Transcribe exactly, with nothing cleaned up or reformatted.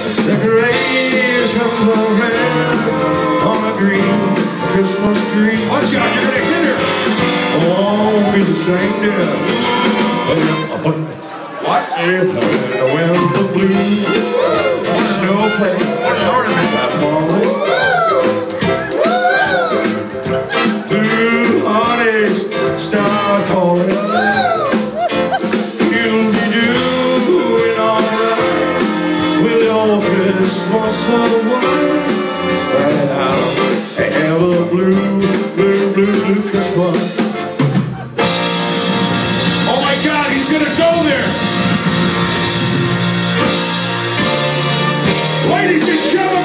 Decorations of red on a green Christmas tree. Watch out, you're gonna hit her. Oh, won't be the same day. What? When the winds are blue, snowflake, ornament that falling. Blue honey's star calling. You'll be doing alright with your Christmas of wine. And have a blue, blue, blue, blue Christmas. Oh my God, he's gonna go there. Ladies and gentlemen.